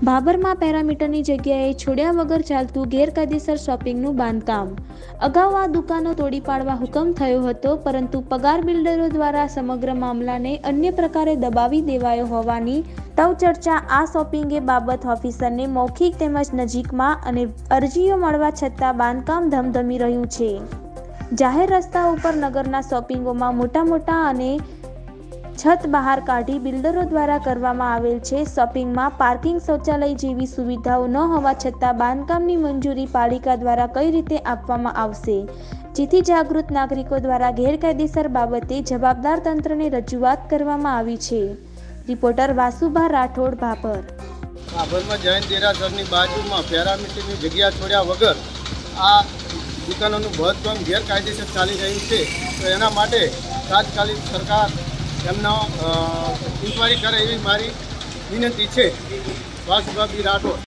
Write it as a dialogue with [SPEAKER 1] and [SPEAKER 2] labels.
[SPEAKER 1] ભાભરમાં પેરામીટરની જગ્યાએ છોડ્યા વગર ચાલતું ગેરકાયદેસર શોપિંગનું બાંધકામ. અગાઉ આ દુકાનો તોડી પાડવા હુકમ થયો હતો, પરંતુ પગાર બિલ્ડરો દ્વારા સમગ્ર મામલાને અન્ય પ્રકારે દબાવી દેવાયો હોવાની તવચર્ચા આ શોપિંગે બાબત ઓફિસરને મૌખિક તેમજ નજીકમાં અને અરજીઓ મળવા છતાં બાંધકામ ધમધમી રહ્યું છે. જાહેર રસ્તા ઉપર નગરના શોપિંગોમાં મોટા અને છત બહાર કાઢી બિલ્ડરો દ્વારા કરવામાં આવેલ છે. શોપિંગમાં પાર્કિંગ, શૌચાલય જેવી સુવિધાઓ ન હોવા છતાં બાંધકામની મંજૂરી પાલિકા દ્વારા કઈ રીતે આપવામાં આવશે, જેથી જાગૃત નાગરિકો દ્વારા ગેરકાયદેસર બાબતે જવાબદાર તંત્રને રજૂઆત કરવામાં આવી છે. રિપોર્ટર વાસુભા રાઠોડ, ભાભર.
[SPEAKER 2] ભાભરમાં જૈન દેરાસરની બાજુમાં પેરામીટરની જગ્યા છોડ્યા વગર આ દુકાનોનું બાંધકામ ગેરકાયદેસર ચાલી રહ્યું છે. તો એના માટે તાત્કાલિક સરકાર એમનો ઇન્કવાયરી કરે એવી મારી વિનંતી છે. વાસુભા રાઠોડ.